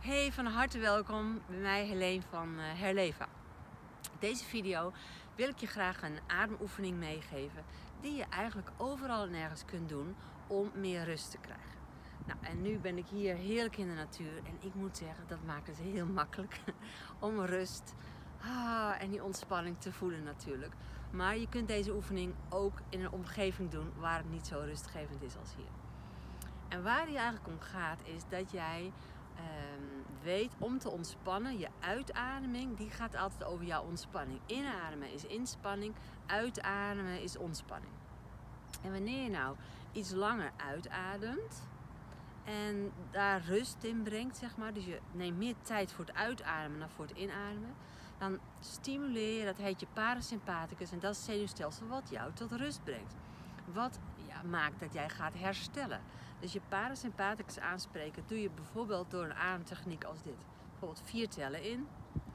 Hey, van harte welkom bij mij Helene van Herleva. Deze video wil ik je graag een ademoefening meegeven die je eigenlijk overal en nergens kunt doen om meer rust te krijgen. Nou, en nu ben ik hier heerlijk in de natuur en ik moet zeggen, dat maakt het heel makkelijk om rust en die ontspanning te voelen natuurlijk. Maar je kunt deze oefening ook in een omgeving doen waar het niet zo rustgevend is als hier. En waar die eigenlijk om gaat is dat jij weet om te ontspannen, je uitademing, die gaat altijd over jouw ontspanning. Inademen is inspanning, uitademen is ontspanning. En wanneer je nou iets langer uitademt en daar rust in brengt, zeg maar, dus je neemt meer tijd voor het uitademen dan voor het inademen, dan stimuleer je, dat heet je parasympathicus, en dat is het zenuwstelsel wat jou tot rust brengt. Wat maakt dat jij gaat herstellen. Dus je parasympathicus aanspreken doe je bijvoorbeeld door een ademtechniek als dit. Bijvoorbeeld 4 tellen in.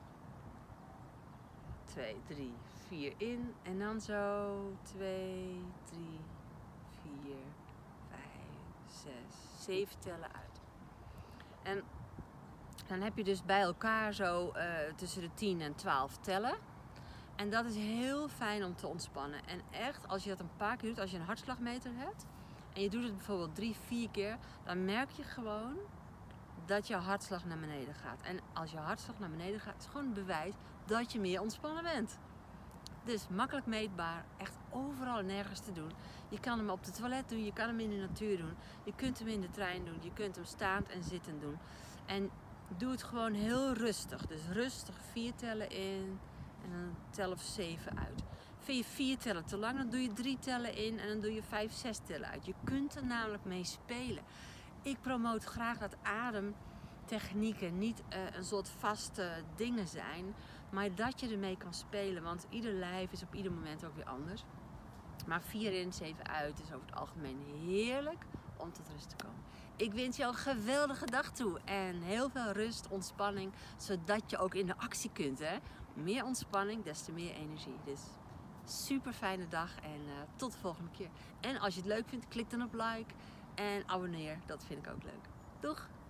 2, 3, 4 in. En dan zo 2, 3, 4, 5, 6, 7 tellen uit. En dan heb je dus bij elkaar zo tussen de 10 en 12 tellen. En dat is heel fijn om te ontspannen. En echt, als je dat een paar keer doet, als je een hartslagmeter hebt en je doet het bijvoorbeeld 3, 4 keer, dan merk je gewoon dat je hartslag naar beneden gaat. En als je hartslag naar beneden gaat, is gewoon een bewijs dat je meer ontspannen bent. Dus makkelijk meetbaar, echt overal en nergens te doen. Je kan hem op het toilet doen, je kan hem in de natuur doen, je kunt hem in de trein doen, je kunt hem staand en zittend doen. En doe het gewoon heel rustig. Dus rustig 4 tellen in. En dan tel of 7 uit. Vind je 4 tellen te lang, dan doe je 3 tellen in en dan doe je 5, 6 tellen uit. Je kunt er namelijk mee spelen. Ik promoot graag dat ademtechnieken niet een soort vaste dingen zijn, maar dat je ermee kan spelen. Want ieder lijf is op ieder moment ook weer anders. Maar 4 in, 7 uit is over het algemeen heerlijk om tot rust te komen. Ik wens jou een geweldige dag toe en heel veel rust, ontspanning, zodat je ook in de actie kunt. Hè? Meer ontspanning, des te meer energie. Dus super fijne dag en tot de volgende keer. En als je het leuk vindt, klik dan op like en abonneer. Dat vind ik ook leuk. Doeg!